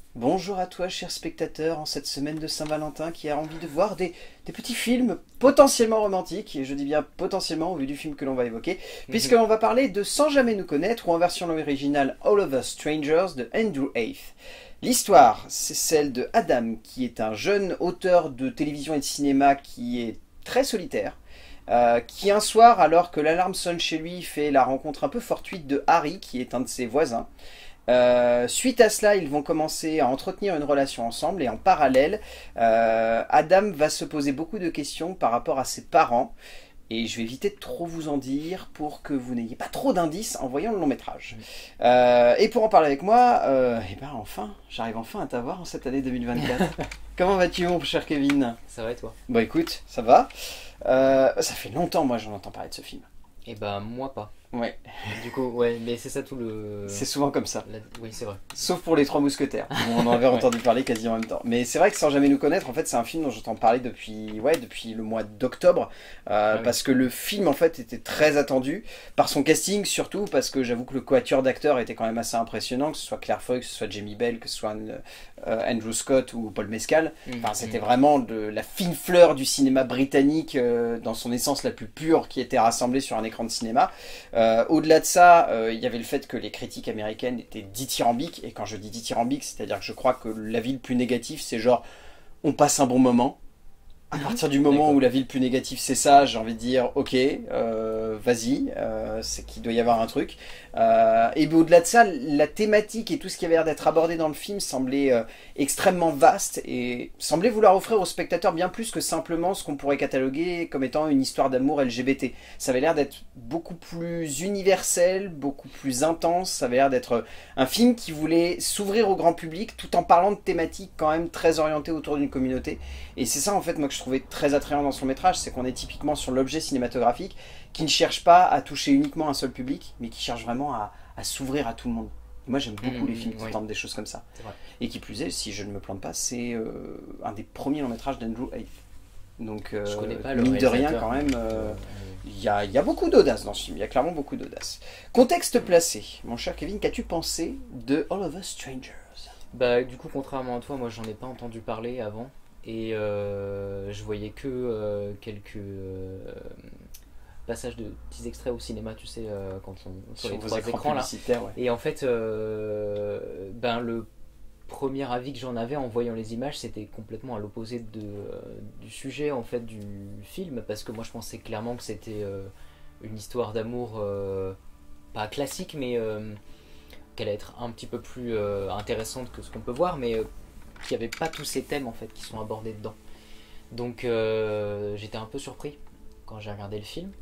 Bonjour à toi, cher spectateur, en cette semaine de Saint-Valentin qui a envie de voir des petits films potentiellement romantiques, et je dis bien potentiellement au vu du film que l'on va évoquer, puisqu'on va parler de Sans jamais nous connaître, ou en version originale All of Us Strangers de Andrew Haigh. L'histoire, c'est celle de Adam, qui est un jeune auteur de télévision et de cinéma qui est très solitaire, qui un soir, alors que l'alarme sonne chez lui, fait la rencontre un peu fortuite de Harry, qui est un de ses voisins. Suite à cela, ils vont commencer à entretenir une relation ensemble et en parallèle, Adam va se poser beaucoup de questions par rapport à ses parents et je vais éviter de trop vous en dire pour que vous n'ayez pas trop d'indices en voyant le long métrage. Et pour en parler avec moi, et ben enfin, j'arrive enfin à t'avoir en cette année 2024. Comment vas-tu mon cher Kevin? Ça va et toi? Bon écoute, ça va. Ça fait longtemps moi j'en entends parler de ce film. Eh ben moi pas. Ouais, Du coup, ouais, mais c'est ça tout le. c'est souvent comme ça. Oui, c'est vrai. Sauf pour les Trois Mousquetaires, où on en avait Ouais. entendu parler quasi en même temps. Mais c'est vrai que Sans jamais nous connaître, en fait, c'est un film dont j'entends parler depuis le mois d'octobre, Ah oui. parce que le film, en fait, était très attendu, par son casting surtout, parce que j'avoue que le quatuor d'acteurs était quand même assez impressionnant, que ce soit Claire Foy, que ce soit Jamie Bell, que ce soit Andrew Scott ou Paul Mescal. Enfin, c'était vraiment de la fine fleur du cinéma britannique, dans son essence la plus pure, qui était rassemblée sur un écran de cinéma. Au-delà de ça, il y avait le fait que les critiques américaines étaient dithyrambiques, et quand je dis dithyrambique, c'est-à-dire que je crois que l'avis le plus négatif, c'est genre on passe un bon moment. À partir du moment D'accord. où l'avis le plus négatif c'est ça, j'ai envie de dire ok, vas-y, c'est qu'il doit y avoir un truc. Et bien, au-delà de ça, la thématique et tout ce qui avait l'air d'être abordé dans le film semblait extrêmement vaste et semblait vouloir offrir aux spectateurs bien plus que simplement ce qu'on pourrait cataloguer comme étant une histoire d'amour LGBT. Ça avait l'air d'être beaucoup plus universel, beaucoup plus intense, ça avait l'air d'être un film qui voulait s'ouvrir au grand public tout en parlant de thématiques quand même très orientées autour d'une communauté. Et c'est ça en fait moi que je trouvais très attrayant dans son métrage, c'est qu'on est typiquement sur l'objet cinématographique qui ne cherche pas à toucher uniquement un seul public, mais qui cherche vraiment à s'ouvrir à tout le monde. Et moi j'aime beaucoup les films qui Oui, tentent des choses comme ça. c'est vrai. Et qui plus est, si je ne me plante pas, c'est un des premiers longs métrages d'Andrew Haigh. Donc Je connais pas le mine de rien réalisateur, quand même, donc. il y a beaucoup d'audace dans ce film, il y a clairement beaucoup d'audace. Contexte placé, mon cher Kevin, qu'as-tu pensé de All of Us Strangers? Bah du coup, contrairement à toi, moi j'en ai pas entendu parler avant et je voyais que quelques passages de petits extraits au cinéma, tu sais, quand on sur Sur les vos trois écrans écrans là. publicitaires, ouais. Et en fait, ben le premier avis que j'en avais en voyant les images, c'était complètement à l'opposé du sujet en fait du film, parce que moi je pensais clairement que c'était une histoire d'amour pas classique, mais qu'elle allait être un petit peu plus intéressante que ce qu'on peut voir, mais qu'il n'y avait pas tous ces thèmes en fait qui sont abordés dedans. Donc j'étais un peu surpris quand j'ai regardé le film.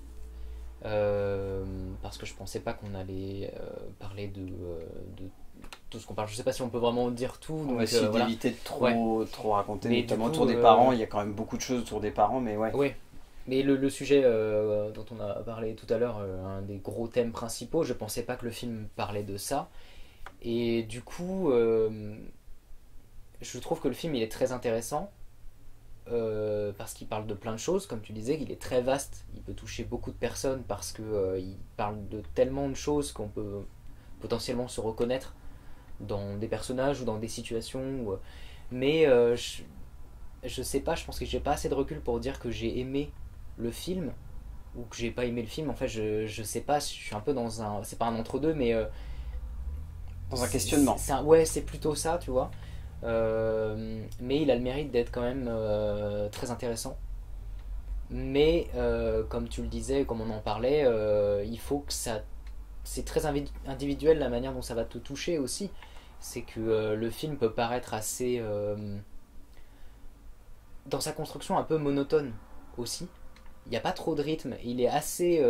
Parce que je pensais pas qu'on allait parler de tout ce qu'on parle. Je sais pas si on peut vraiment dire tout, On donc va essayer voilà. d'éviter de Ouais. trop raconter, Mais du notamment coup, autour des parents. Il y a quand même beaucoup de choses autour des parents, mais ouais. ouais. Mais le sujet dont on a parlé tout à l'heure, un des gros thèmes principaux, je pensais pas que le film parlait de ça. Et du coup, je trouve que le film il est très intéressant parce qu'il parle de plein de choses, comme tu disais, il est très vaste, il peut toucher beaucoup de personnes parce que il parle de tellement de choses qu'on peut potentiellement se reconnaître dans des personnages ou dans des situations. Mais je sais pas, je pense que j'ai pas assez de recul pour dire que j'ai aimé le film ou que j'ai pas aimé le film. En fait, je sais pas, je suis un peu dans un. C'est pas un entre-deux, mais. Dans un questionnement. Ouais, c'est plutôt ça, tu vois. Mais il a le mérite d'être quand même très intéressant. Mais comme tu le disais, comme on en parlait, il faut que ça. C'est très individuel la manière dont ça va te toucher aussi. C'est que le film peut paraître assez. Dans sa construction un peu monotone aussi. Il n'y a pas trop de rythme. Il est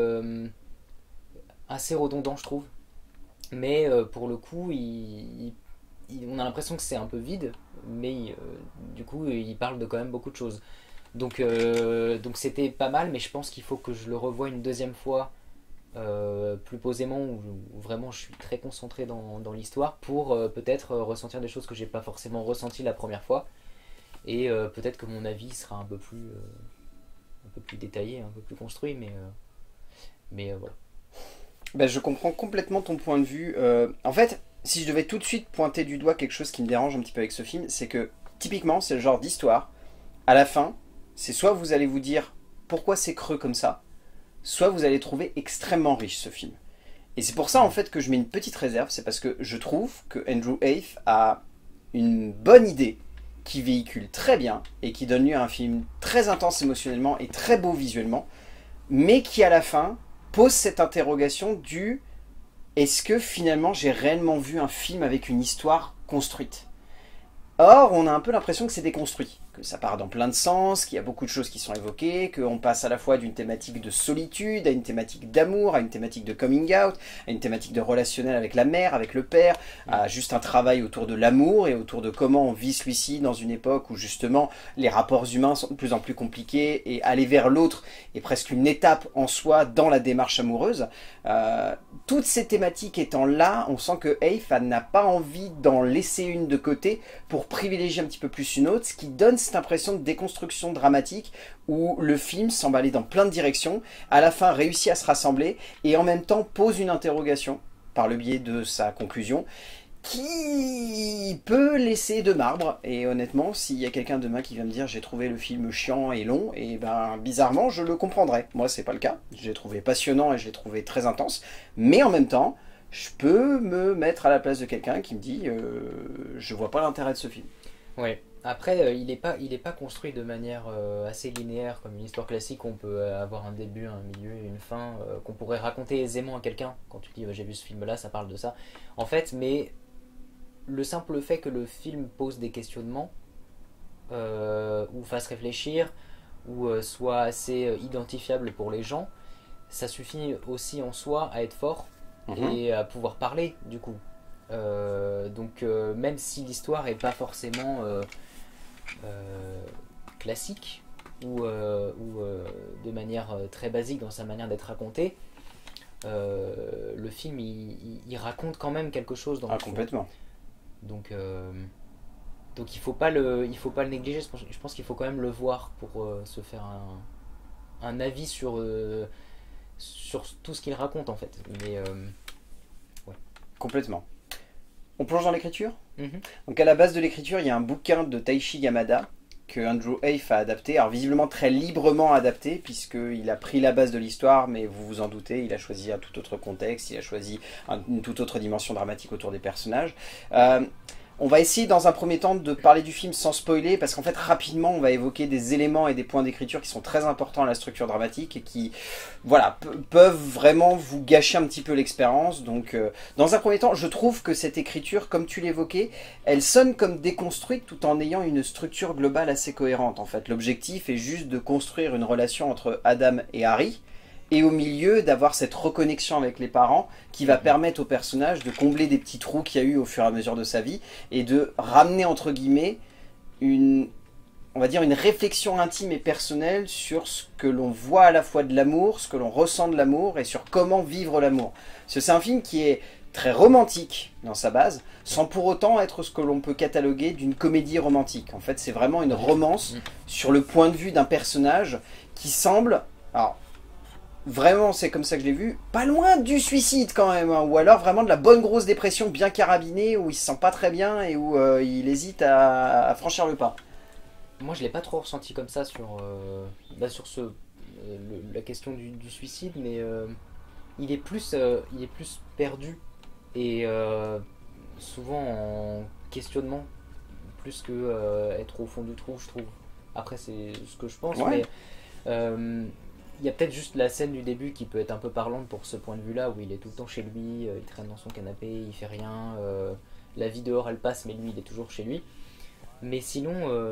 assez redondant, je trouve. Mais pour le coup, on a l'impression que c'est un peu vide, mais du coup, il parle de quand même beaucoup de choses. Donc c'était pas mal, mais je pense qu'il faut que je le revoie une deuxième fois plus posément, où vraiment je suis très concentré dans l'histoire pour peut-être ressentir des choses que j'ai pas forcément ressenties la première fois. Et peut-être que mon avis sera un peu plus détaillé, un peu plus construit, mais voilà. Ben, je comprends complètement ton point de vue. En fait, si je devais tout de suite pointer du doigt quelque chose qui me dérange un petit peu avec ce film, c'est que typiquement c'est le genre d'histoire, à la fin, c'est soit vous allez vous dire pourquoi c'est creux comme ça, soit vous allez trouver extrêmement riche ce film. Et c'est pour ça en fait que je mets une petite réserve, c'est parce que je trouve que Andrew Haigh a une bonne idée qui véhicule très bien et qui donne lieu à un film très intense émotionnellement et très beau visuellement, mais qui à la fin pose cette interrogation du est-ce que finalement j'ai réellement vu un film avec une histoire construite? Or, on a un peu l'impression que c'est déconstruit, que ça part dans plein de sens, qu'il y a beaucoup de choses qui sont évoquées, qu'on passe à la fois d'une thématique de solitude, à une thématique d'amour, à une thématique de coming out, à une thématique de relationnel avec la mère, avec le père, à juste un travail autour de l'amour et autour de comment on vit celui-ci dans une époque où justement les rapports humains sont de plus en plus compliqués et aller vers l'autre est presque une étape en soi dans la démarche amoureuse. Toutes ces thématiques étant là, on sent que Haigh n'a pas envie d'en laisser une de côté pour privilégier un petit peu plus une autre, ce qui donne cette impression de déconstruction dramatique où le film semble aller dans plein de directions, à la fin réussit à se rassembler et en même temps pose une interrogation par le biais de sa conclusion qui peut laisser de marbre. Et honnêtement, s'il y a quelqu'un demain qui vient me dire j'ai trouvé le film chiant et long, et ben bizarrement je le comprendrai. Moi c'est pas le cas, je l'ai trouvé passionnant et je l'ai trouvé très intense, mais en même temps je peux me mettre à la place de quelqu'un qui me dit je vois pas l'intérêt de ce film. Ouais. Après, il est pas construit de manière assez linéaire comme une histoire classique où on peut avoir un début, un milieu et une fin qu'on pourrait raconter aisément à quelqu'un. Quand tu dis j'ai vu ce film-là, ça parle de ça. En fait, mais le simple fait que le film pose des questionnements ou fasse réfléchir ou soit assez identifiable pour les gens, ça suffit aussi en soi à être fort et à pouvoir parler du coup. Donc même si l'histoire est pas forcément classique ou de manière très basique dans sa manière d'être racontée, le film il raconte quand même quelque chose dans le fond. Complètement. Donc il faut pas le négliger. Je pense qu'il faut quand même le voir pour se faire un avis sur tout ce qu'il raconte en fait. Mais ouais. Complètement. On plonge dans l'écriture. Mm-hmm. Donc à la base de l'écriture, il y a un bouquin de Taishi Yamada que Andrew Haigh a adapté, alors visiblement très librement adapté, puisqu'il a pris la base de l'histoire, mais vous vous en doutez, il a choisi un tout autre contexte, il a choisi une toute autre dimension dramatique autour des personnages. On va essayer dans un premier temps de parler du film sans spoiler, parce qu'en fait rapidement on va évoquer des éléments et des points d'écriture qui sont très importants à la structure dramatique et qui voilà, peuvent vraiment vous gâcher un petit peu l'expérience. Donc dans un premier temps, je trouve que cette écriture, comme tu l'évoquais, elle sonne comme déconstruite tout en ayant une structure globale assez cohérente. En fait, l'objectif est juste de construire une relation entre Adam et Harry, et au milieu d'avoir cette reconnexion avec les parents qui va permettre au personnage de combler des petits trous qu'il y a eu au fur et à mesure de sa vie et de ramener entre guillemets on va dire une réflexion intime et personnelle sur ce que l'on voit à la fois de l'amour, ce que l'on ressent de l'amour et sur comment vivre l'amour. Parce que c'est un film qui est très romantique dans sa base, sans pour autant être ce que l'on peut cataloguer d'une comédie romantique. En fait, c'est vraiment une romance sur le point de vue d'un personnage qui semble... Alors, vraiment, c'est comme ça que je l'ai vu, pas loin du suicide quand même, hein, ou alors vraiment de la bonne grosse dépression bien carabinée, où il se sent pas très bien et où il hésite à franchir le pas. Moi je l'ai pas trop ressenti comme ça sur la question du suicide, mais il est plus perdu et souvent en questionnement plus que être au fond du trou, je trouve. Après c'est ce que je pense, Ouais. mais il y a peut-être juste la scène du début qui peut être un peu parlante pour ce point de vue-là, où il est tout le temps chez lui, il traîne dans son canapé, il fait rien, la vie dehors elle passe, mais lui il est toujours chez lui. Mais sinon,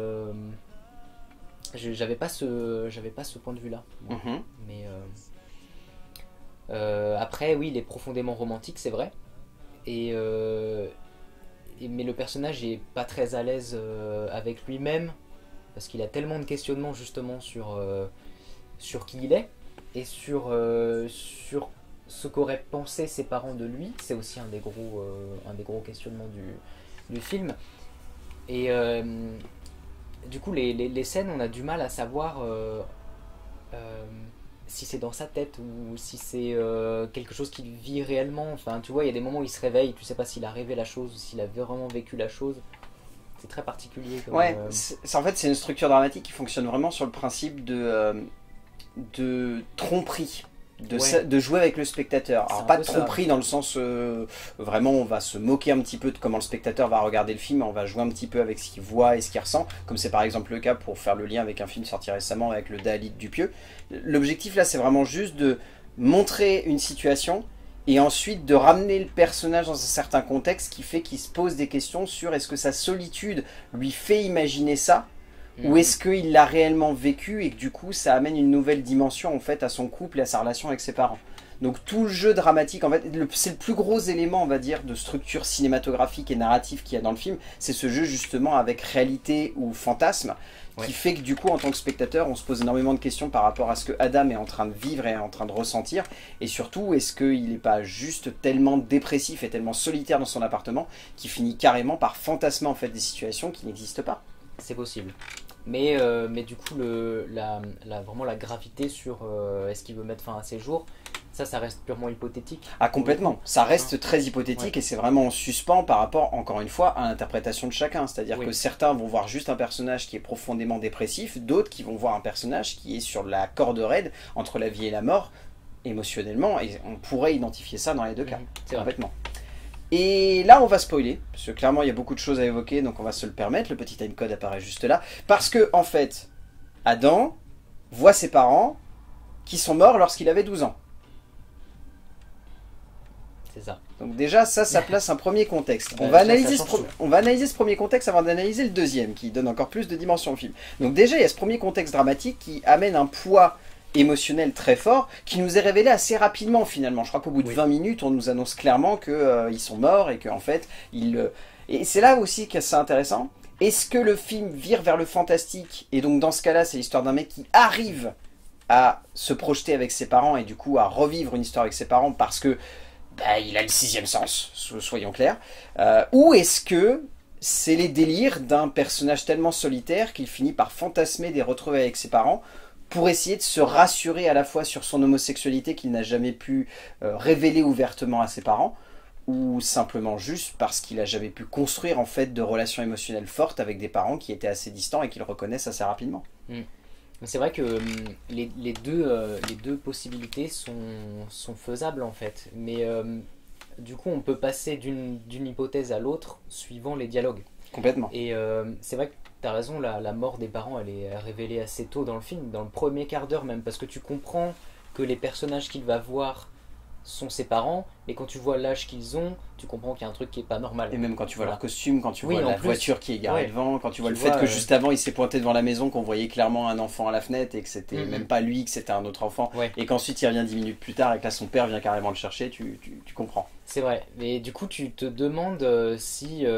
j'avais pas ce point de vue-là. Mais après, oui, il est profondément romantique, c'est vrai. Mais le personnage est pas très à l'aise avec lui-même, parce qu'il a tellement de questionnements justement sur qui il est et sur ce qu'auraient pensé ses parents de lui. C'est aussi un des gros questionnements du film. Et du coup les scènes, on a du mal à savoir si c'est dans sa tête ou si c'est quelque chose qu'il vit réellement. Enfin, tu vois, il y a des moments où il se réveille, tu sais pas s'il a rêvé la chose ou s'il a vraiment vécu la chose. C'est très particulier. Comme, Ouais, en fait, c'est une structure dramatique qui fonctionne vraiment sur le principe de tromperie. De jouer avec le spectateur. Alors pas de tromperie dans le sens vraiment on va se moquer un petit peu de comment le spectateur va regarder le film, on va jouer un petit peu avec ce qu'il voit et ce qu'il ressent, comme c'est par exemple le cas pour faire le lien avec un film sorti récemment avec le Dalit Dupieux. L'objectif là c'est vraiment juste de montrer une situation et ensuite de ramener le personnage dans un certain contexte qui fait qu'il se pose des questions sur est-ce que sa solitude lui fait imaginer ça, ou est-ce qu'il l'a réellement vécu et que du coup ça amène une nouvelle dimension en fait à son couple et à sa relation avec ses parents. Donc tout le jeu dramatique, en fait, c'est le plus gros élément on va dire de structure cinématographique et narrative qu'il y a dans le film, c'est ce jeu justement avec réalité ou fantasme qui fait que du coup en tant que spectateur on se pose énormément de questions par rapport à ce que Adam est en train de vivre et en train de ressentir, et surtout est-ce qu'il n'est pas juste tellement dépressif et tellement solitaire dans son appartement qu'il finit carrément par fantasmer en fait des situations qui n'existent pas. C'est possible. Mais du coup, vraiment la gravité sur est-ce qu'il veut mettre fin à ses jours, ça reste purement hypothétique. Ah complètement, ça reste très hypothétique et c'est vraiment en suspens par rapport, encore une fois, à l'interprétation de chacun. C'est-à-dire que certains vont voir juste un personnage qui est profondément dépressif, d'autres qui vont voir un personnage qui est sur la corde raide entre la vie et la mort, émotionnellement, et on pourrait identifier ça dans les deux cas, complètement. Et là on va spoiler, parce que clairement il y a beaucoup de choses à évoquer, donc on va se le permettre, le petit timecode apparaît juste là, parce que en fait, Adam voit ses parents qui sont morts lorsqu'il avait 12 ans. C'est ça. Donc déjà ça place un premier contexte. On va analyser ce premier contexte avant d'analyser le deuxième, qui donne encore plus de dimension au film. Donc déjà il y a ce premier contexte dramatique qui amène un poids émotionnel très fort, qui nous est révélé assez rapidement finalement. Je crois qu'au bout de 20 minutes, on nous annonce clairement qu'ils sont morts et qu'en fait, Et c'est là aussi que c'est intéressant. Est-ce que le film vire vers le fantastique? Et donc dans ce cas-là, c'est l'histoire d'un mec qui arrive à se projeter avec ses parents et du coup à revivre une histoire avec ses parents parce que il a le sixième sens, soyons clairs. Ou est-ce que c'est les délires d'un personnage tellement solitaire qu'il finit par fantasmer des retrouvailles avec ses parents pour essayer de se rassurer à la fois sur son homosexualité qu'il n'a jamais pu révéler ouvertement à ses parents, ou simplement juste parce qu'il n'a jamais pu construire en fait de relations émotionnelles fortes avec des parents qui étaient assez distants et qui le reconnaissent assez rapidement. C'est vrai que les deux possibilités sont faisables en fait, mais du coup on peut passer d'une hypothèse à l'autre suivant les dialogues. Complètement. Et c'est vrai que tu as raison, la mort des parents elle est révélée assez tôt dans le film, dans le premier quart d'heure même, parce que tu comprends que les personnages qu'il va voir sont ses parents, mais quand tu vois l'âge qu'ils ont, tu comprends qu'il y a un truc qui est pas normal. Et même quand tu vois leur costume, quand tu vois la voiture qui est garée devant, quand tu vois le fait que juste avant il s'est pointé devant la maison, qu'on voyait clairement un enfant à la fenêtre et que c'était même pas lui, que c'était un autre enfant, et qu'ensuite il revient 10 minutes plus tard et que là son père vient carrément le chercher, tu comprends. C'est vrai, mais du coup tu te demandes s'il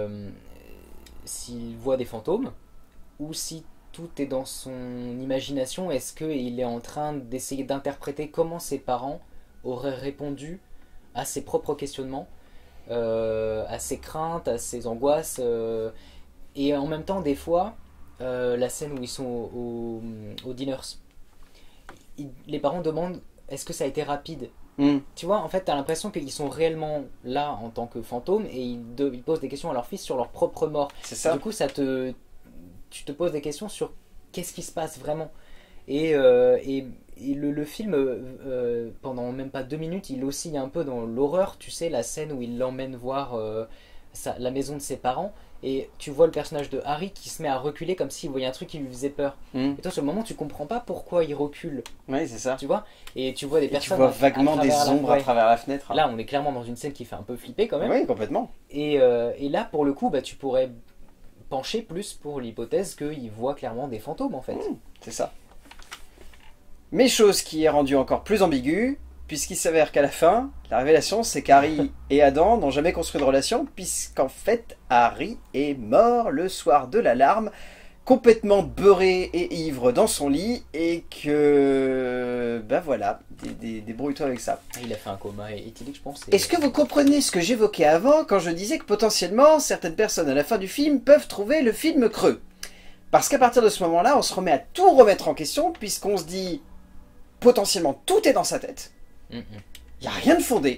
voit des fantômes ou si tout est dans son imagination. Est-ce qu'il est en train d'essayer d'interpréter comment ses parents auraient répondu à ses propres questionnements, à ses craintes, à ses angoisses, et en même temps des fois la scène où ils sont au dinners, les parents demandent est-ce que ça a été rapide. Tu vois, en fait t'as l'impression qu'ils sont réellement là en tant que fantômes et ils posent des questions à leur fils sur leur propre mort. C'est ça. Du coup tu te poses des questions sur qu'est-ce qui se passe vraiment. Et le film, pendant même pas 2 minutes, il oscille un peu dans l'horreur. Tu sais, la scène où il l'emmène voir la maison de ses parents, et tu vois le personnage de Harry qui se met à reculer comme s'il voyait un truc qui lui faisait peur. Et toi, sur le moment, tu comprends pas pourquoi il recule. Oui, c'est ça. Tu vois, et tu vois des personnes. Tu vois vaguement des ombres à travers la fenêtre. Là, on est clairement dans une scène qui fait un peu flipper quand même. Oui, complètement. Et là, pour le coup, tu pourrais pencher plus pour l'hypothèse qu'il voit clairement des fantômes en fait. C'est ça. Mais chose qui est rendue encore plus ambiguë, puisqu'il s'avère qu'à la fin, la révélation c'est qu'Harry et Adam n'ont jamais construit de relation, puisqu'en fait Harry est mort le soir de l'alarme, complètement beurré et ivre dans son lit, et que... voilà, débrouille-toi avec ça. Il a fait un coma éthylique, je pense. Est-ce que vous comprenez ce que j'évoquais avant quand je disais que potentiellement certaines personnes à la fin du film peuvent trouver le film creux? Parce qu'à partir de ce moment-là, on se remet à tout remettre en question, puisqu'on se dit... potentiellement tout est dans sa tête, Mhm. il n'y a rien de fondé,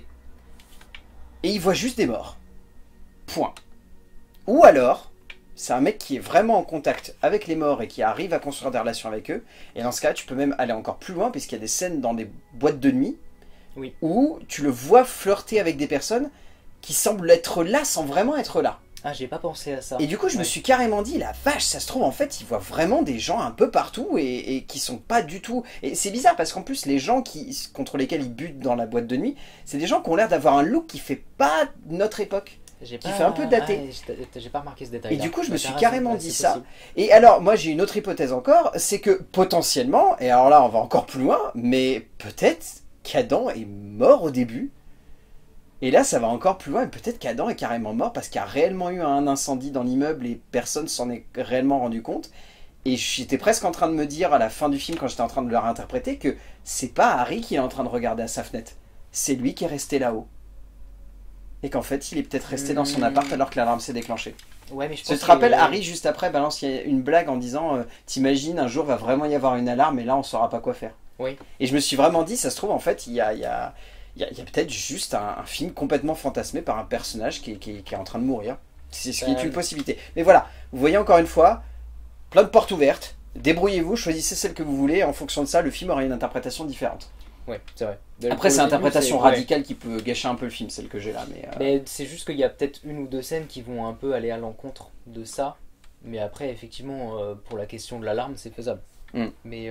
et il voit juste des morts. Point. Ou alors, c'est un mec qui est vraiment en contact avec les morts et qui arrive à construire des relations avec eux, et dans ce cas, tu peux même aller encore plus loin, puisqu'il y a des scènes dans des boîtes de nuit, Oui. où tu le vois flirter avec des personnes qui semblent être là sans vraiment être là. Ah, j'ai pas pensé à ça. Et du coup, je me suis carrément dit, la vache, ça se trouve, en fait, il voit vraiment des gens un peu partout et qui sont pas du tout... Et c'est bizarre, parce qu'en plus, les gens contre lesquels il bute dans la boîte de nuit, c'est des gens qui ont l'air d'avoir un look qui fait pas notre époque. Qui fait un peu daté. J'ai pas remarqué ce détail. Et du coup, je me suis carrément dit ça. Et alors, moi, j'ai une autre hypothèse encore, c'est que potentiellement, et alors là, on va encore plus loin, mais peut-être qu'Adam est mort au début. Et là, ça va encore plus loin, et peut-être qu'Adam est carrément mort parce qu'il y a réellement eu un incendie dans l'immeuble et personne s'en est réellement rendu compte. Et j'étais presque en train de me dire à la fin du film, quand j'étais en train de le réinterpréter, que c'est pas Harry qui est en train de regarder à sa fenêtre. C'est lui qui est resté là-haut. Et qu'en fait, il est peut-être resté dans son appart alors que l'alarme s'est déclenchée. Ouais, mais je te rappelles, Harry, juste après, balance une blague en disant t'imagines, un jour va vraiment y avoir une alarme et là, on saura pas quoi faire. Oui. Et je me suis vraiment dit, ça se trouve, en fait, il y a peut-être juste un film complètement fantasmé par un personnage qui est en train de mourir. C'est ce qui est une possibilité. Mais voilà, vous voyez encore une fois, plein de portes ouvertes. Débrouillez-vous, choisissez celle que vous voulez. En fonction de ça, le film aura une interprétation différente. Ouais, c'est vrai. Après, c'est l'interprétation radicale qui peut gâcher un peu le film, celle que j'ai là. Mais c'est juste qu'il y a peut-être une ou deux scènes qui vont un peu aller à l'encontre de ça. Mais après, effectivement, pour la question de l'alarme, c'est faisable. Mais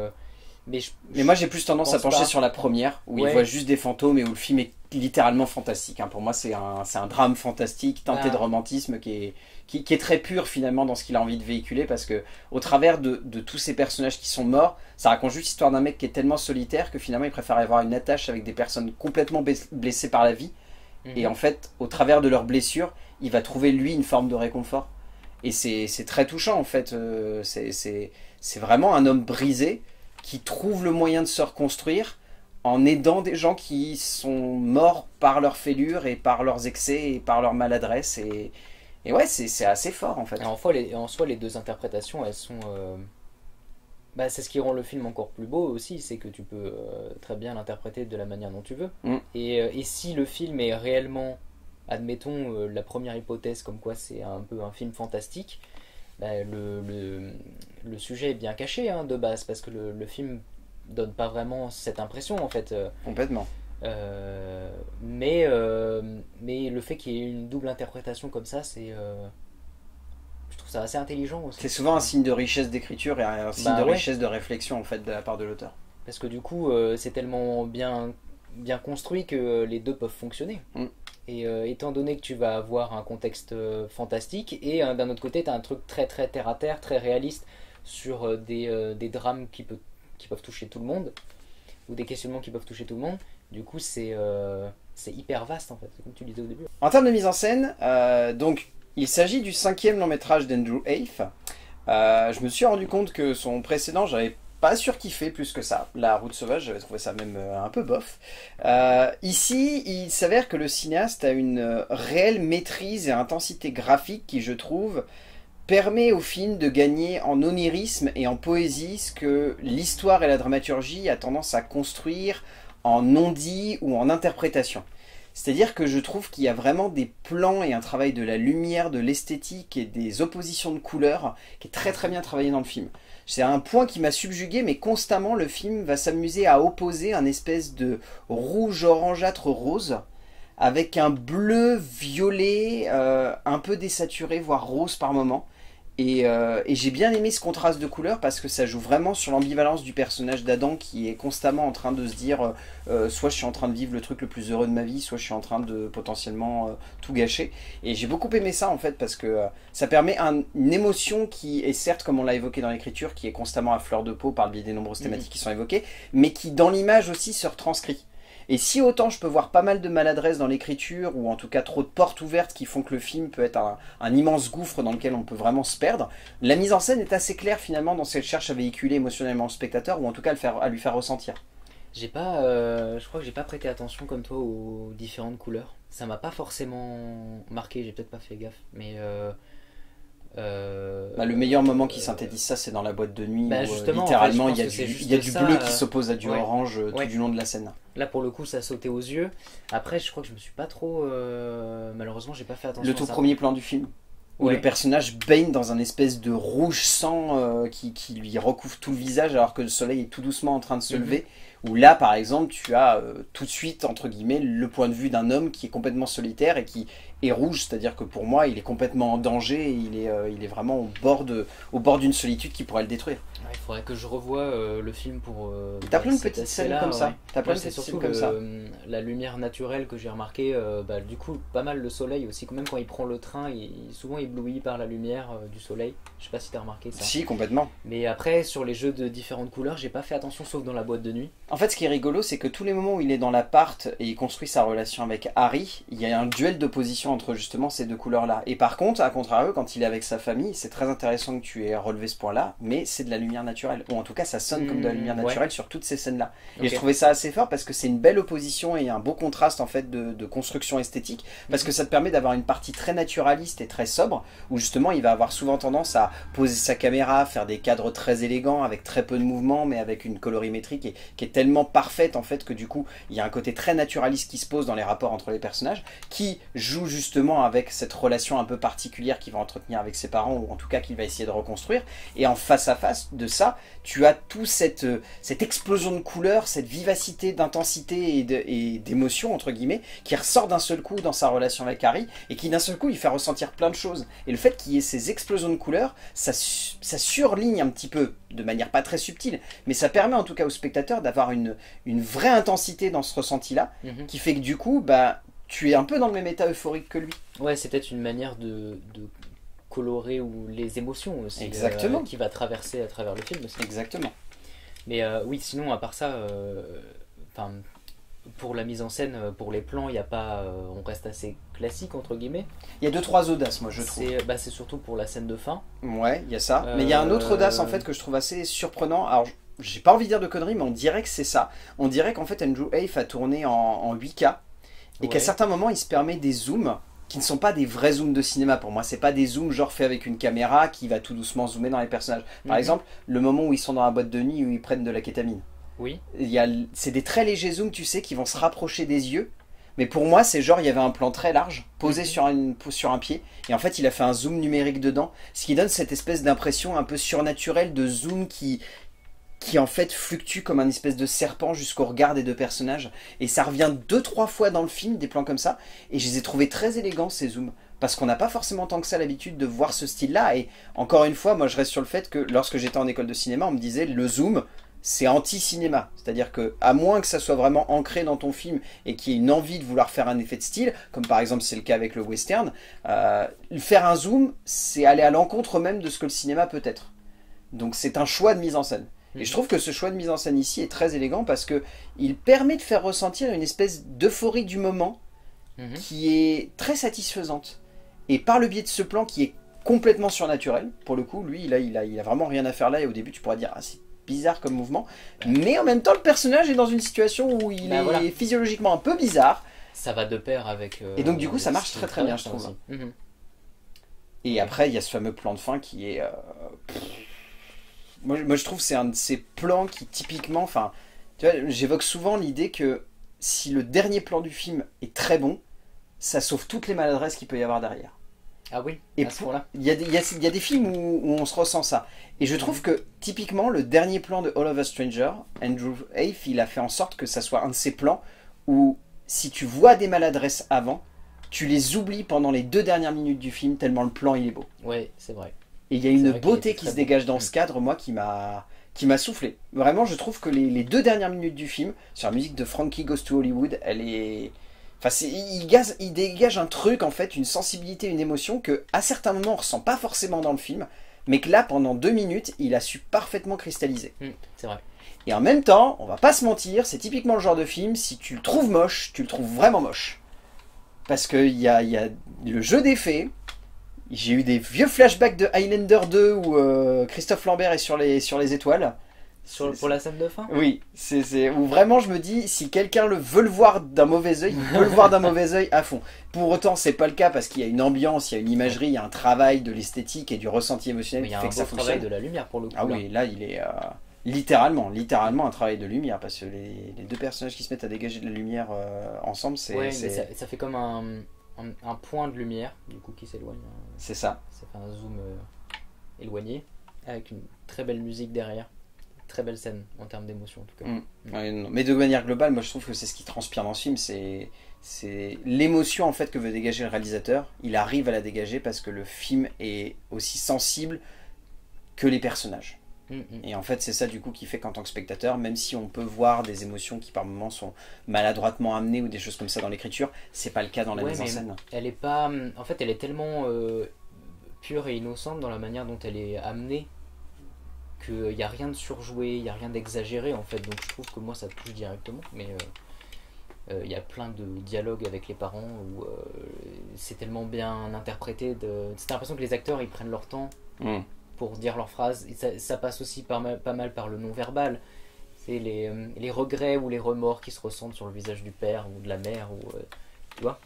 moi, j'ai plus tendance à pencher sur la première, où il voit juste des fantômes et où le film est littéralement fantastique. Pour moi, c'est un drame fantastique, teinté de romantisme, qui est très pur finalement dans ce qu'il a envie de véhiculer, parce que au travers de tous ces personnages qui sont morts, ça raconte juste l'histoire d'un mec qui est tellement solitaire que finalement il préfère avoir une attache avec des personnes complètement blessées par la vie. Et en fait, au travers de leurs blessures, il va trouver lui une forme de réconfort. Et c'est très touchant en fait. C'est vraiment un homme brisé qui trouve le moyen de se reconstruire en aidant des gens qui sont morts par leurs fêlures et par leurs excès et par leur maladresse. Et ouais, c'est assez fort en fait. En soi, les deux interprétations, elles sont... c'est ce qui rend le film encore plus beau aussi, c'est que tu peux très bien l'interpréter de la manière dont tu veux. Et si le film est réellement, admettons, la première hypothèse comme quoi c'est un peu un film fantastique, le sujet est bien caché de base, parce que le film donne pas vraiment cette impression en fait. Complètement. Mais le fait qu'il y ait une double interprétation comme ça, je trouve ça assez intelligent aussi. C'est souvent un signe de richesse d'écriture et un signe de richesse de réflexion en fait de la part de l'auteur. Parce que du coup, c'est tellement bien construit que les deux peuvent fonctionner. Et étant donné que tu vas avoir un contexte fantastique et d'un autre côté, tu as un truc très très terre à terre, très réaliste sur des drames qui peuvent toucher tout le monde, ou des questionnements qui peuvent toucher tout le monde. Du coup, c'est hyper vaste en fait, comme tu disais au début. En termes de mise en scène, donc il s'agit du 5e long métrage d'Andrew Haight. Je me suis rendu compte que son précédent, j'avais pas surkiffé plus que ça. La Route sauvage, j'avais trouvé ça même un peu bof. Ici, il s'avère que le cinéaste a une réelle maîtrise et intensité graphique qui, je trouve, permet au film de gagner en onirisme et en poésie ce que l'histoire et la dramaturgie a tendance à construire en non-dit ou en interprétation. C'est-à-dire que je trouve qu'il y a vraiment des plans et un travail de la lumière, de l'esthétique et des oppositions de couleurs qui est très très bien travaillé dans le film. C'est un point qui m'a subjugué, mais constamment le film va s'amuser à opposer un espèce de rouge orangeâtre rose avec un bleu violet un peu désaturé, voire rose par moment. Et j'ai bien aimé ce contraste de couleurs parce que ça joue vraiment sur l'ambivalence du personnage d'Adam qui est constamment en train de se dire soit je suis en train de vivre le truc le plus heureux de ma vie, soit je suis en train de potentiellement tout gâcher. Et j'ai beaucoup aimé ça en fait parce que ça permet une émotion qui est certes, comme on l'a évoqué dans l'écriture, qui est constamment à fleur de peau par le biais des nombreuses thématiques qui sont évoquées, mais qui dans l'image aussi se retranscrit. Et si autant je peux voir pas mal de maladresse dans l'écriture, ou en tout cas trop de portes ouvertes qui font que le film peut être un immense gouffre dans lequel on peut vraiment se perdre, la mise en scène est assez claire finalement dans ce qu'elle cherche à véhiculer émotionnellement au spectateur, ou en tout cas à lui faire ressentir. Je crois que j'ai pas prêté attention comme toi aux différentes couleurs. Ça m'a pas forcément marqué, j'ai peut-être pas fait gaffe, mais Bah, le meilleur moment qui synthétise ça, c'est dans la boîte de nuit, Bah, où justement, littéralement en fait, il y a du bleu qui s'oppose à du ouais. orange tout Ouais. du long de la scène. Là, pour le coup, ça sautait aux yeux. Après, je crois que je me suis pas trop. Malheureusement, j'ai pas fait attention Le à tout ça. premier plan du film, où Ouais. le personnage baigne dans un espèce de rouge sang qui lui recouvre tout le visage alors que le soleil est tout doucement en train de se lever. Où là, par exemple, tu as tout de suite, entre guillemets, le point de vue d'un homme qui est complètement solitaire et qui est rouge. C'est-à-dire que pour moi, il est complètement en danger et il est vraiment au bord d'une solitude qui pourrait le détruire. Ouais, il faudrait que je revoie le film pour. T'as plein de cet petites scènes aspect-là, comme ça. ouais. T'as plein Moi, de c'est petites surtout scènes comme ça. la lumière naturelle que j'ai remarqué. Du coup, pas mal le soleil aussi. Même quand il prend le train, souvent ébloui par la lumière du soleil. Je sais pas si t'as remarqué ça. Si, complètement. Mais après, sur les jeux de différentes couleurs, j'ai pas fait attention, sauf dans la boîte de nuit. En fait, ce qui est rigolo, c'est que tous les moments où il est dans l'appart et il construit sa relation avec Harry, il y a un duel d'opposition entre justement ces deux couleurs-là. Et par contre, à contrario, quand il est avec sa famille, c'est très intéressant que tu aies relevé ce point-là, mais c'est de la lumière naturelle. Ou en tout cas, ça sonne comme de la lumière naturelle Ouais. sur toutes ces scènes-là. Et Ok. je trouvais ça assez fort parce que c'est une belle opposition et un beau contraste en fait de construction esthétique, parce que ça te permet d'avoir une partie très naturaliste et très sobre, où justement il va avoir souvent tendance à poser sa caméra, faire des cadres très élégants avec très peu de mouvement, mais avec une colorimétrie qui est tellement parfaite en fait que du coup il y a un côté très naturaliste qui se pose dans les rapports entre les personnages, qui joue justement avec cette relation un peu particulière qu'il va entretenir avec ses parents, ou en tout cas qu'il va essayer de reconstruire. Et en face à face de ça, tu as tout cette explosion de couleurs, cette vivacité d'intensité et d'émotion entre guillemets, qui ressort d'un seul coup dans sa relation avec Harry, et qui d'un seul coup il fait ressentir plein de choses. Et le fait qu'il y ait ces explosions de couleurs, ça surligne un petit peu, de manière pas très subtile, mais ça permet en tout cas au spectateur d'avoir une vraie intensité dans ce ressenti-là, Mhm. qui fait que du coup, bah, tu es un peu dans le même état euphorique que lui. Ouais, c'est peut-être une manière de colorer ou les émotions aussi. Exactement. Qui va traverser à travers le film aussi. Exactement. Mais oui, sinon, à part ça, enfin, pour la mise en scène, pour les plans, il y a pas, on reste assez classique entre guillemets. Il y a 2-3 audaces, moi je trouve. C'est surtout pour la scène de fin. Ouais, il y a ça. Mais il y a un autre audace en fait que je trouve assez surprenant. Alors, j'ai pas envie de dire de conneries, mais on dirait que c'est ça. On dirait qu'en fait Andrew Haight a tourné en 8K et qu'à Ouais. certains moments il se permet des zooms qui ne sont pas des vrais zooms de cinéma pour moi. C'est pas des zooms genre faits avec une caméra qui va tout doucement zoomer dans les personnages. Par Mhm. exemple, le moment où ils sont dans la boîte de nuit où ils prennent de la kétamine. Oui. C'est des très légers zooms, tu sais, qui vont se rapprocher des yeux. Mais pour moi, c'est genre, il y avait un plan très large, posé sur un pied, et en fait, il a fait un zoom numérique dedans, ce qui donne cette espèce d'impression un peu surnaturelle de zoom qui en fait fluctue comme un espèce de serpent jusqu'au regard des deux personnages. Et ça revient 2-3 fois dans le film, des plans comme ça, et je les ai trouvés très élégants, ces zooms. Parce qu'on n'a pas forcément tant que ça l'habitude de voir ce style-là, et encore une fois, moi je reste sur le fait que lorsque j'étais en école de cinéma, on me disait le zoom, c'est anti-cinéma. C'est-à-dire que, à moins que ça soit vraiment ancré dans ton film et qu'il y ait une envie de vouloir faire un effet de style, comme par exemple c'est le cas avec le western, faire un zoom, c'est aller à l'encontre même de ce que le cinéma peut être. Donc c'est un choix de mise en scène. Et je trouve que ce choix de mise en scène ici est très élégant parce que il permet de faire ressentir une espèce d'euphorie du moment Mhm. qui est très satisfaisante. Et par le biais de ce plan qui est complètement surnaturel, pour le coup, lui, il a vraiment rien à faire là, et au début tu pourrais dire, ah, c'est bizarre comme mouvement, mais en même temps le personnage est dans une situation où il est voilà. physiologiquement un peu bizarre, Ça va de pair avec. et donc du coup ça marche ce très très bien, je traverse trouve. aussi. Mhm. Et après il y a ce fameux plan de fin qui est... Moi je trouve que c'est un de ces plans qui typiquement, enfin, tu vois, j'évoque souvent l'idée que si le dernier plan du film est très bon, ça sauve toutes les maladresses qu'il peut y avoir derrière. Ah oui, Et à ce point-là. il y a des films où on se ressent ça. Et je trouve que, typiquement, le dernier plan de All of Us Strangers, Andrew Haight, il a fait en sorte que ça soit un de ces plans où, si tu vois des maladresses avant, tu les oublies pendant les 2 dernières minutes du film, tellement le plan il est beau. Ouais, c'est vrai. Et il y a C'est une vrai qu'il beauté était qui très se beau. dégage dans ce cadre, moi, qui m'a soufflé. Vraiment, je trouve que les 2 dernières minutes du film, sur la musique de Frankie Goes to Hollywood, elle est... Enfin, il dégage un truc, en fait, une sensibilité, une émotion que, à certains moments, on ressent pas forcément dans le film, mais que là, pendant 2 minutes, il a su parfaitement cristalliser. C'est vrai. Et en même temps, on va pas se mentir, c'est typiquement le genre de film, si tu le trouves moche, tu le trouves vraiment moche. Parce qu'il y a le jeu d'effets. J'ai eu des vieux flashbacks de Highlander 2 où Christophe Lambert est sur les étoiles. Pour la scène de fin. Oui, où vraiment je me dis, si quelqu'un veut le voir d'un mauvais œil, il peut le voir d'un mauvais œil à fond. Pour autant, c'est pas le cas parce qu'il y a une ambiance, il y a une imagerie, il y a un travail de l'esthétique et du ressenti émotionnel Mais qui fait que ça fonctionne. Il y a un beau travail de la lumière pour le coup. Ah oui, là il est littéralement un travail de lumière parce que les deux personnages qui se mettent à dégager de la lumière ensemble, mais ça fait comme un point de lumière du coup qui s'éloigne. C'est ça. Ça fait un zoom éloigné avec une très belle musique derrière. Très belle scène en termes d'émotion en tout cas. Ouais, mais de manière globale, moi je trouve que c'est ce qui transpire dans ce film, c'est l'émotion en fait que veut dégager le réalisateur. Il arrive à la dégager parce que le film est aussi sensible que les personnages. Et en fait c'est ça du coup qui fait qu'en tant que spectateur, même si on peut voir des émotions qui par moments sont maladroitement amenées ou des choses comme ça dans l'écriture, c'est pas le cas dans la mise en scène. Elle est pas, en fait elle est tellement pure et innocente dans la manière dont elle est amenée qu'il n'y a rien de surjoué, il n'y a rien d'exagéré en fait, donc je trouve que moi ça touche directement, mais il y a plein de dialogues avec les parents où c'est tellement bien interprété, c'est l'impression que les acteurs ils prennent leur temps pour dire leurs phrases, et ça passe aussi pas mal par le non-verbal, c'est les regrets ou les remords qui se ressentent sur le visage du père ou de la mère, ou, tu vois,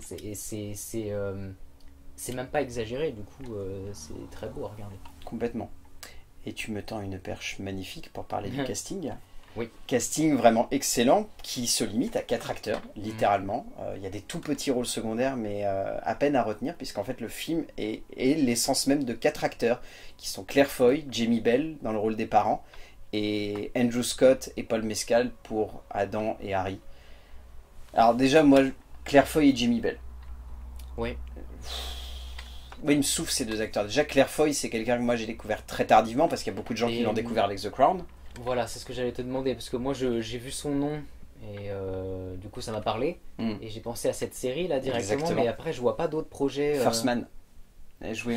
c'est même pas exagéré, du coup c'est très beau à regarder. Complètement. Et tu me tends une perche magnifique pour parler du casting. Oui. Casting vraiment excellent qui se limite à 4 acteurs, littéralement. Il y a des tout petits rôles secondaires, mais à peine à retenir, puisqu'en fait le film est l'essence même de 4 acteurs, qui sont Claire Foy, Jamie Bell dans le rôle des parents, et Andrew Scott et Paul Mescal pour Adam et Harry. Alors déjà, moi, Claire Foy et Jamie Bell. Oui. Oui, il me souffle ces deux acteurs. Déjà, Claire Foy, c'est quelqu'un que moi j'ai découvert très tardivement parce qu'il y a beaucoup de gens qui l'ont découvert avec The Crown. Voilà, c'est ce que j'allais te demander parce que moi j'ai vu son nom et du coup ça m'a parlé et j'ai pensé à cette série là directement. Exactement. Mais après je vois pas d'autres projets. First Man. Elle jouait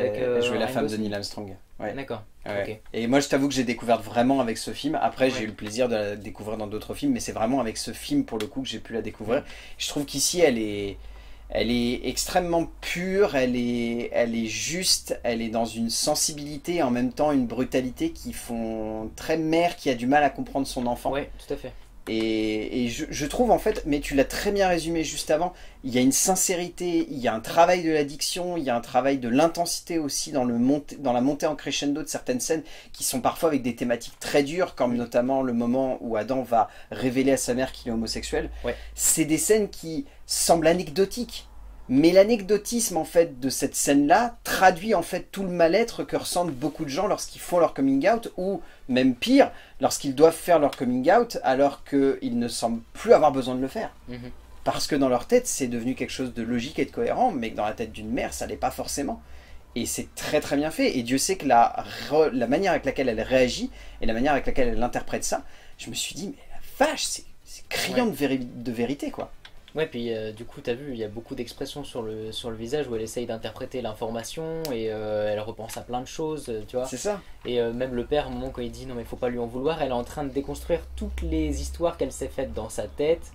la femme de Neil Armstrong. Ouais. D'accord. Ouais. Okay. Et moi je t'avoue que j'ai découvert vraiment avec ce film. Après j'ai eu le plaisir de la découvrir dans d'autres films, mais c'est vraiment avec ce film pour le coup que j'ai pu la découvrir. Je trouve qu'ici elle est extrêmement pure, elle est juste, elle est dans une sensibilité et en même temps une brutalité qui font très mère qui a du mal à comprendre son enfant. Oui, tout à fait. Et je trouve en fait, mais tu l'as très bien résumé juste avant, il y a une sincérité, il y a un travail de la diction, il y a un travail de l'intensité aussi dans la montée en crescendo de certaines scènes qui sont parfois avec des thématiques très dures, comme notamment le moment où Adam va révéler à sa mère qu'il est homosexuel. Ouais. C'est des scènes qui semblent anecdotiques. Mais l'anecdotisme en fait de cette scène-là traduit en fait tout le mal-être que ressentent beaucoup de gens lorsqu'ils font leur coming out, ou même pire, lorsqu'ils doivent faire leur coming out alors qu'ils ne semblent plus avoir besoin de le faire. Parce que dans leur tête c'est devenu quelque chose de logique et de cohérent, mais que dans la tête d'une mère ça l'est pas forcément. Et c'est très très bien fait, et Dieu sait que la manière avec laquelle elle réagit et la manière avec laquelle elle interprète ça, je me suis dit mais la vache, c'est criant de vérité quoi. Ouais, puis du coup, t'as vu, il y a beaucoup d'expressions sur le visage où elle essaye d'interpréter l'information et elle repense à plein de choses, tu vois. C'est ça. Et même le père, au moment quand il dit non, mais faut pas lui en vouloir, elle est en train de déconstruire toutes les histoires qu'elle s'est faites dans sa tête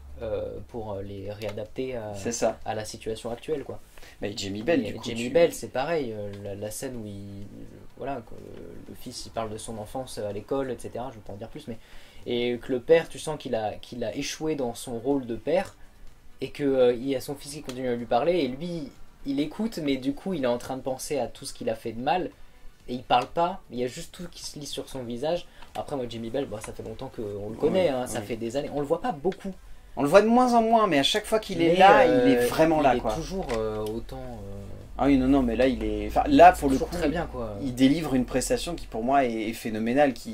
pour les réadapter à la situation actuelle, quoi. Mais Jamie Bell, du coup. Jamie Bell, c'est pareil, la scène où voilà, le fils il parle de son enfance à l'école, etc. Je vais pas en dire plus, mais. Et que le père, tu sens qu'il a échoué dans son rôle de père. Et qu'il y a son fils qui continue à lui parler, et lui, il écoute, mais du coup, il est en train de penser à tout ce qu'il a fait de mal, et il parle pas, il y a juste tout qui se lit sur son visage. Après, moi, Jamie Bell, ça fait longtemps qu'on le connaît, ça fait des années, on le voit pas beaucoup. On le voit de moins en moins, mais à chaque fois qu'il est là, il est vraiment là, quoi. Il est toujours autant... Ah oui, non, mais là, il est... Enfin, là, pour le coup, très bien, quoi. Il délivre une prestation qui, pour moi, est phénoménale, qui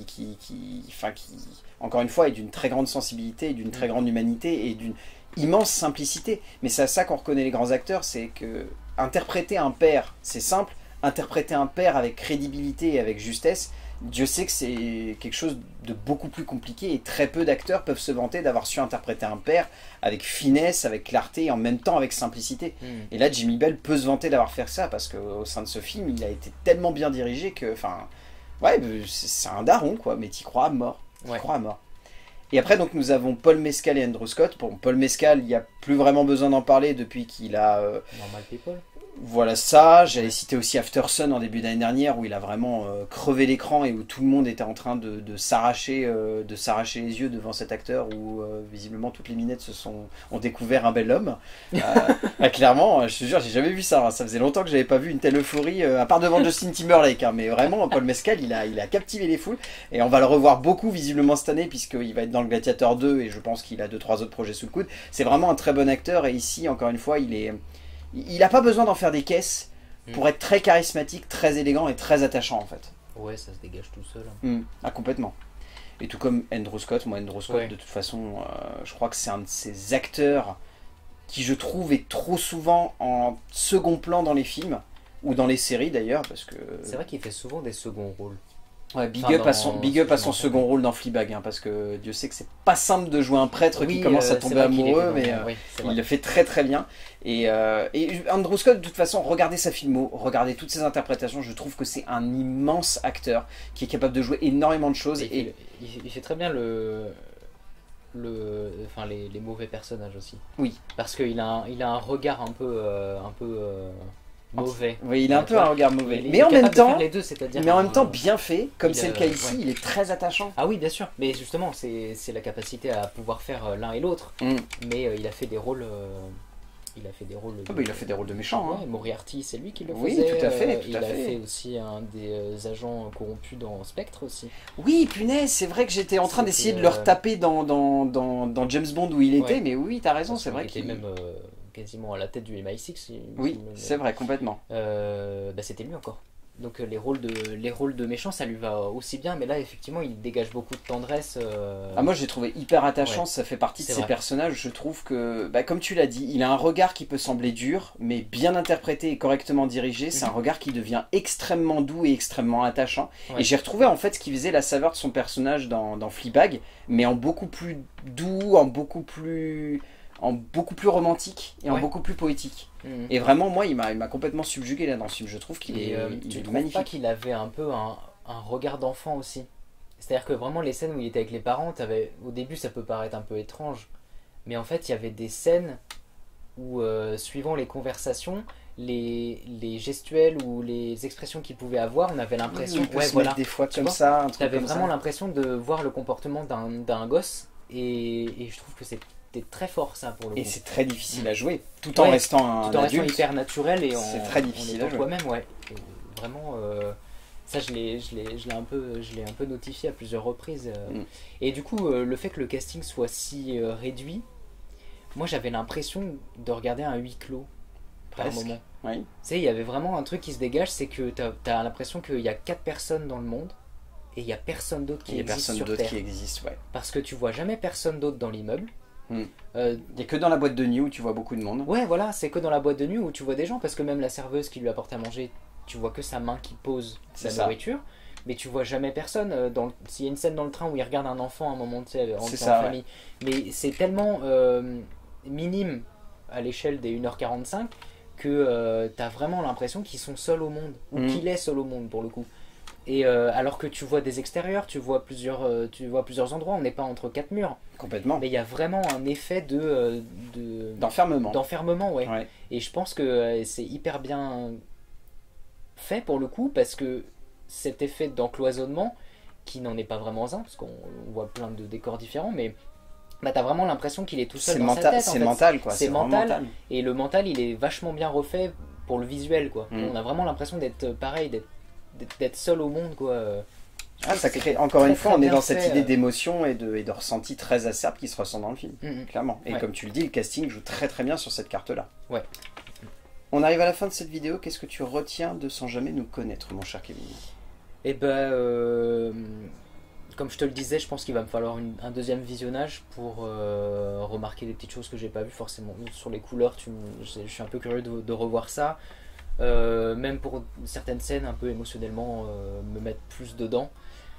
encore une fois, est d'une très grande sensibilité, d'une très grande humanité, et d'une immense simplicité. Mais c'est à ça qu'on reconnaît les grands acteurs, c'est que interpréter un père, c'est simple. Interpréter un père avec crédibilité et avec justesse, Dieu sait que c'est quelque chose de beaucoup plus compliqué, et très peu d'acteurs peuvent se vanter d'avoir su interpréter un père avec finesse, avec clarté et en même temps avec simplicité. Et là, Jamie Bell peut se vanter d'avoir fait ça parce qu'au sein de ce film, il a été tellement bien dirigé que, enfin, ouais, c'est un daron, quoi, mais t'y crois à mort. T'y crois à mort. Et après, donc, nous avons Paul Mescal et Andrew Scott. Bon, Paul Mescal, il n'y a plus vraiment besoin d'en parler depuis qu'il a... Normal People. Voilà ça, j'allais citer aussi After Sun en début d'année dernière où il a vraiment crevé l'écran et où tout le monde était en train de s'arracher les yeux devant cet acteur où visiblement toutes les minettes ont découvert un bel homme. Clairement, je te jure, j'ai jamais vu ça, hein. Ça faisait longtemps que j'avais pas vu une telle euphorie, à part devant Justin Timberlake, hein, mais vraiment Paul Mescal il a captivé les foules et on va le revoir beaucoup visiblement cette année puisqu'il va être dans le Gladiator 2 et je pense qu'il a 2-3 autres projets sous le coude. C'est vraiment un très bon acteur et ici encore une fois il n'a pas besoin d'en faire des caisses pour être très charismatique, très élégant et très attachant en fait. Ouais, ça se dégage tout seul. Ah, complètement. Et tout comme Andrew Scott, moi Andrew Scott de toute façon, je crois que c'est un de ces acteurs qui je trouve est trop souvent en second plan dans les films, ou dans les séries d'ailleurs, parce que... C'est vrai qu'il fait souvent des seconds rôles. Ouais, big up à son second rôle dans Fleabag, hein, parce que Dieu sait que c'est pas simple de jouer un prêtre qui commence à tomber amoureux, mais il le fait très très bien. Et Andrew Scott, de toute façon, regardez sa filmo, regardez toutes ses interprétations, je trouve que c'est un immense acteur qui est capable de jouer énormément de choses. Il fait très bien les mauvais personnages aussi. Oui. Parce qu'il a un regard un peu mauvais. Oui, il a un peu un regard mauvais. Mais en même temps, bien fait, comme c'est le cas ici, il est très attachant. Ah oui, bien sûr. Mais justement, c'est la capacité à pouvoir faire l'un et l'autre. Mais il a fait des rôles. Il a fait des rôles. Il a fait des rôles de méchants. Ouais, Moriarty, c'est lui qui le faisait. Oui, tout à fait. Il a fait aussi un des agents corrompus dans Spectre aussi. Oui, punaise, c'est vrai que j'étais en train d'essayer de le retaper dans James Bond où il était, mais oui, t'as raison, c'est vrai qu'il était même quasiment à la tête du MI6. Oui, c'est vrai, complètement. C'était lui encore. Donc les rôles de méchants, ça lui va aussi bien, mais là effectivement il dégage beaucoup de tendresse. Moi j'ai trouvé hyper attachant, ça fait partie de ses personnages. Je trouve que, comme tu l'as dit, il a un regard qui peut sembler dur, mais bien interprété et correctement dirigé, c'est un regard qui devient extrêmement doux et extrêmement attachant. Et j'ai retrouvé en fait ce qui faisait la saveur de son personnage dans Fleabag, mais en beaucoup plus doux, en beaucoup plus romantique et en beaucoup plus poétique. Et vraiment, moi, il m'a complètement subjugué là dans ce film. Je trouve qu'il est magnifique. Tu trouves pas qu'il avait un peu un regard d'enfant aussi? C'est-à-dire que vraiment les scènes où il était avec les parents, au début ça peut paraître un peu étrange, mais en fait il y avait des scènes où suivant les conversations, les gestuels ou les expressions qu'il pouvait avoir, on avait l'impression des fois comme ça, tu avais vraiment l'impression de voir le comportement d'un gosse et je trouve que c'est très fort ça pour le coup. Et c'est très difficile à jouer tout en restant restant hyper naturel et c'est très difficile à jouer toi-même. Vraiment ça je l'ai un peu notifié à plusieurs reprises et du coup le fait que le casting soit si réduit, moi j'avais l'impression de regarder un huis clos par moment. Tu sais, il y avait vraiment un truc qui se dégage, c'est que t'as l'impression qu'il y a 4 personnes dans le monde et il y a personne d'autre qui existe sur Terre. Parce que tu vois jamais personne d'autre dans l'immeuble. Il n'y a que dans la boîte de nuit où tu vois beaucoup de monde. Ouais, voilà, c'est que dans la boîte de nuit où tu vois des gens, parce que même la serveuse qui lui apporte à manger, tu vois que sa main qui pose la nourriture, mais tu vois jamais personne. S'il y a une scène dans le train où il regarde un enfant à un moment, tu sais, en famille, mais c'est tellement minime à l'échelle des 1h45 que t'as vraiment l'impression qu'ils sont seuls au monde, ou qu'il est seul au monde pour le coup. Et alors que tu vois des extérieurs, tu vois plusieurs endroits, on n'est pas entre 4 murs. Complètement. Mais il y a vraiment un effet d'enfermement. D'enfermement, ouais. Et je pense que c'est hyper bien fait pour le coup, parce que cet effet d'encloisonnement, qui n'en est pas vraiment un, parce qu'on voit plein de décors différents, mais t'as vraiment l'impression qu'il est tout seul dans sa tête. C'est mental, quoi. C'est mental. Et le mental, il est vachement bien refait pour le visuel, quoi. On a vraiment l'impression d'être pareil, d'être seul au monde, quoi. Ça crée, encore une fois, on est dans cette idée d'émotion et de ressenti très acerbe qui se ressent dans le film, clairement. Et comme tu le dis, le casting joue très très bien sur cette carte-là. Ouais. On arrive à la fin de cette vidéo, qu'est-ce que tu retiens de Sans jamais nous connaître, mon cher Kevin? Eh comme je te le disais, je pense qu'il va me falloir un deuxième visionnage pour remarquer des petites choses que j'ai pas vues forcément. Sur les couleurs, je suis un peu curieux de revoir ça. Même pour certaines scènes un peu émotionnellement me mettre plus dedans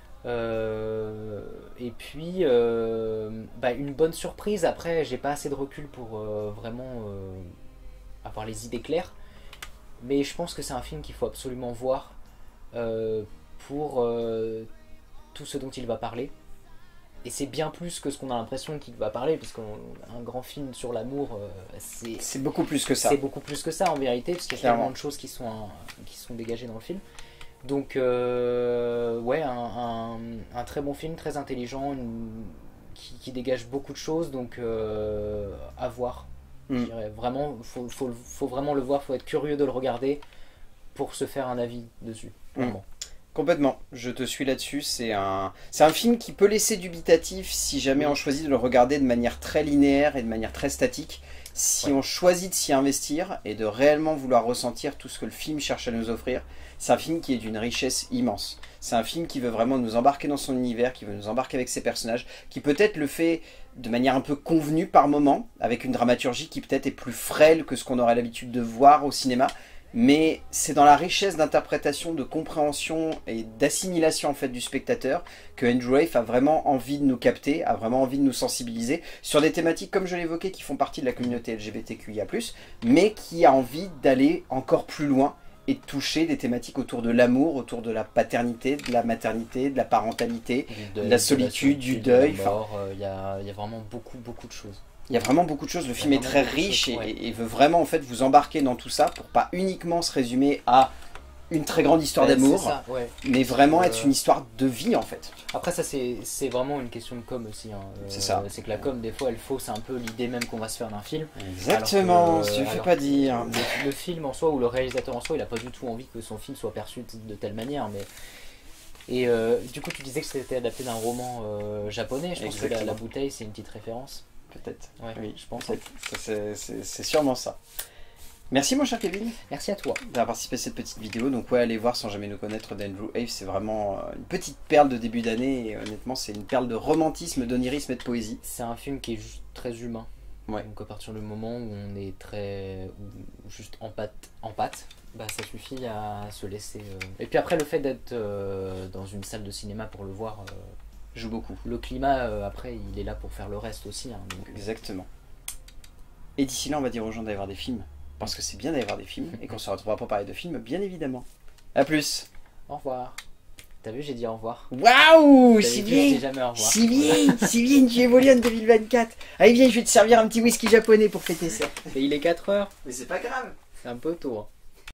et puis une bonne surprise. Après j'ai pas assez de recul pour vraiment avoir les idées claires, mais je pense que c'est un film qu'il faut absolument voir pour tout ce dont il va parler. c'est bien plus que ce qu'on a l'impression qu'il va parler, parce qu'un grand film sur l'amour, c'est beaucoup plus que ça. C'est beaucoup plus que ça en vérité, parce qu'il y a tellement de choses qui sont dégagées dans le film. Donc ouais, un très bon film, très intelligent, qui dégage beaucoup de choses, donc à voir. Je dirais vraiment, faut vraiment le voir, faut être curieux de le regarder pour se faire un avis dessus. Vraiment. Complètement, je te suis là-dessus. C'est un film qui peut laisser dubitatif si jamais on choisit de le regarder de manière très linéaire et de manière très statique. Si on choisit de s'y investir et de réellement vouloir ressentir tout ce que le film cherche à nous offrir, c'est un film qui est d'une richesse immense. C'est un film qui veut vraiment nous embarquer dans son univers, qui veut nous embarquer avec ses personnages, qui peut-être le fait de manière un peu convenue par moment, avec une dramaturgie qui peut-être est plus frêle que ce qu'on aurait l'habitude de voir au cinéma. Mais c'est dans la richesse d'interprétation, de compréhension et d'assimilation en fait du spectateur que Andrew Rafe a vraiment envie de nous capter, a vraiment envie de nous sensibiliser sur des thématiques comme je l'évoquais qui font partie de la communauté LGBTQIA+, mais qui a envie d'aller encore plus loin et de toucher des thématiques autour de l'amour, autour de la paternité, de la maternité, de la parentalité, de la solitude, du deuil. Il y a vraiment beaucoup de choses. Il y a vraiment beaucoup de choses, le film est très riche et veut vraiment en fait vous embarquer dans tout ça pour pas uniquement se résumer à une très grande histoire d'amour, mais vraiment être une histoire de vie en fait. Après ça c'est vraiment une question de com aussi. C'est ça. C'est que la com des fois elle fausse un peu l'idée même qu'on va se faire d'un film. Exactement, tu ne fais pas dire. Le film en soi ou le réalisateur en soi il a pas du tout envie que son film soit perçu de telle manière. Et du coup tu disais que c'était adapté d'un roman japonais, je pense que la bouteille c'est une petite référence. Peut-être, oui, je pense. C'est sûrement ça. Merci mon cher Kevin. Merci à toi d'avoir participé à cette petite vidéo. Donc allez voir Sans jamais nous connaître d'Andrew Rafe. C'est vraiment une petite perle de début d'année. Et honnêtement, c'est une perle de romantisme, d'onirisme et de poésie. C'est un film qui est juste très humain. Ouais. Donc à partir du moment où on est juste en pâte, bah, ça suffit à se laisser... Et puis après, le fait d'être dans une salle de cinéma pour le voir... joue beaucoup. Le climat, après, il est là pour faire le reste aussi. Hein, donc... Exactement. Et d'ici là, on va dire aux gens d'aller voir des films. Parce que c'est bien d'aller voir des films. Et qu'on se retrouvera pour parler de films, bien évidemment. A plus. Au revoir. T'as vu, j'ai dit au revoir. Waouh, si bien. Jamais au revoir. Si bien, si bien, tu évolues en 2024. Allez, viens, je vais te servir un petit whisky japonais pour fêter ça. Et il est 4h. Mais c'est pas grave. C'est un peu tôt. Hein.